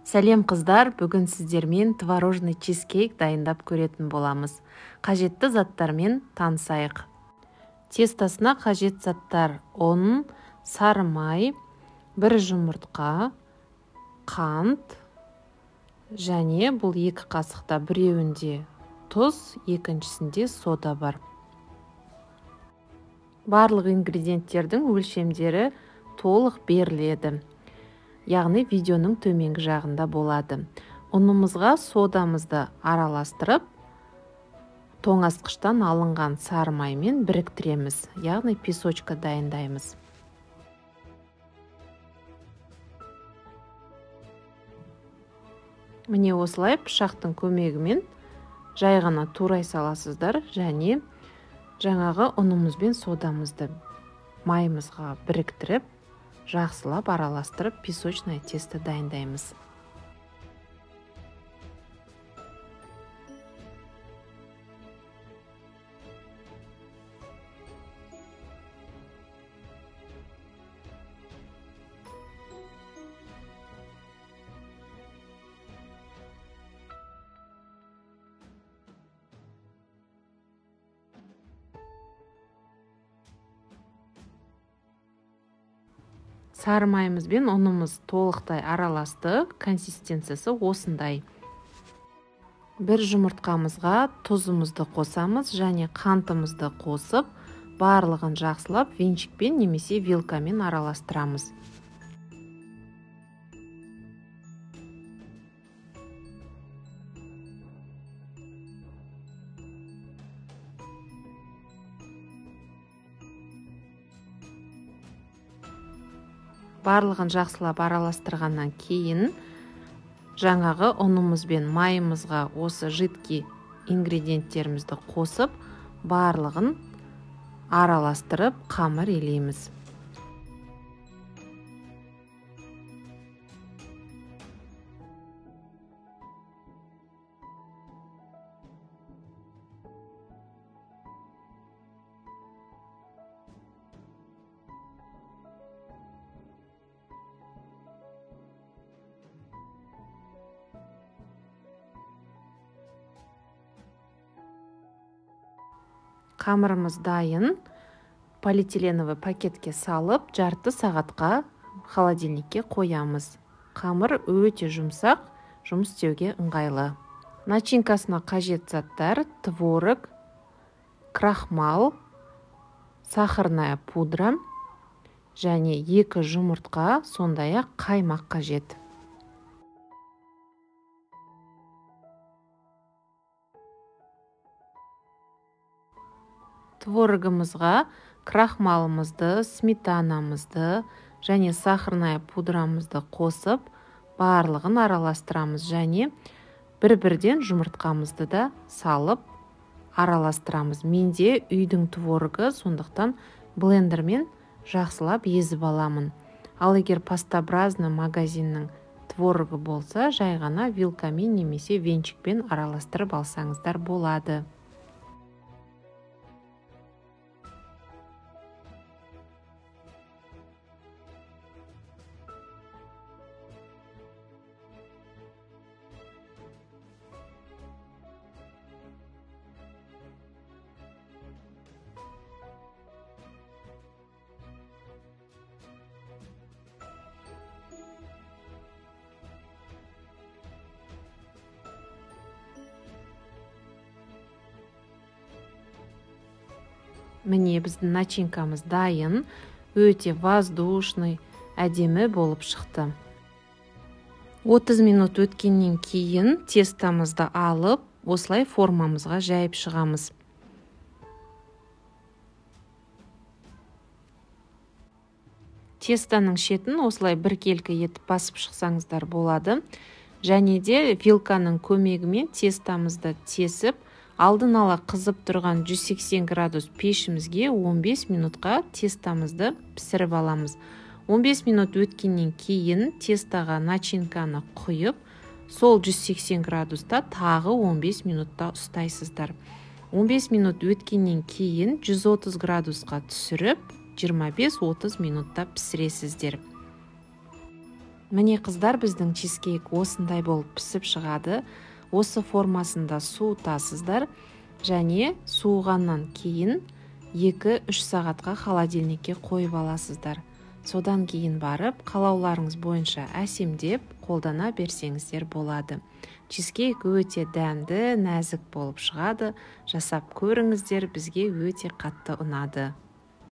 Сәлем қыздар, бүгін сіздермен творожный чизкейк дайындап көретін боламыз. Қажетті заттармен танысайық. Тестасына қажет заттар: ұн, сары май, бір жұмыртқа, қант және бұл 2 қасықта біреуінде тұз, екіншісінде сода бар. Барлық ингредиенттердің өлшемдері толық беріледі. Яғни видеоның төменгі жағында болады. Ұнымызға содамызды араластырып, тоңазытқыштан алынған сары маймен біріктіреміз, яғни песочка дайындаймыз. Міне осылай пышақтың көмегімен жай ғана турай саласыздар және жаңағы ұнымыз бен содамызды майымызға біріктіріп, жақсылап араластырып, песочное тесто дайындаймыз. Сары майымыз бен ұнымыз толықтай араласты, консистенциясы осындай. Бір жұмыртқамызға тұзымызды қосамыз және қантымызды қосып, барлығын жақсылап венчикпен немесе вилкамен араластырамыз. Барлығын жақсылап араластырғаннан кейін жаңағы ұнымыз бен майымызға осы жидкий ингредиенттерімізді қосып, барлығын араластырып қамыр илейміз. Қамырымыз дайын. Полиэтиленовый пакетке салып, жарты сағатқа холодильникке қоямыз. Қамыр өте жұмсақ, жұмыс істеуге ыңғайлы. Начинкасына қажет заттар: творог, крахмал, сахарная пудра және 2 жұмыртқа, сондай-ақ қаймақ қажет. Творогымызға крахмалымызды, сметанамызды және сахарная пудрамызды қосып, барлығын араластырамыз және бір-бірден жұмыртқамызды да салып араластырамыз. Менде үйдің творогы, сондықтан блендермен жақсылап езіп аламын. Ал егер пастообразный магазиннің творогы болса, жай ғана вилкамен немесе венчикпен араластырып алсаңыздар болады. Міне біздің начинкамыз дайын, өте воздушный, әдемі болып шықты. 30 минут өткеннен кейін тестамызды алып, осылай формамызға жайып шығамыз. Тестаның шетін осылай біркелкі етіп басып шықсаңыздар болады. Және де вилканың көмегімен тестамызды тесіп, алдын ала қызып тұрған 180 градус пешімізге 15 минутқа тестамызды пісіріп аламыз. 15 минут өткеннен кейін тестаға начинканы құйып, сол 180 градуста тағы 15 минутта ұстайсыздар. 15 минут өткеннен кейін 130 градусқа түсіріп, 25-30 минутта пісіресіздер. Міне қыздар, біздің чизкейк осындай болып пісіп шығады. Осы формасында суытасыздар және суығаннан кейін 2-3 сағатқа холодильникке қойып аласыздар. Содан кейін барып, қалауларыңыз бойынша әсемдеп қолдана берсеңіздер болады. Чизкейк өте дәмді, нәзік болып шығады. Жасап көріңіздер, бізге өте қатты ұнады.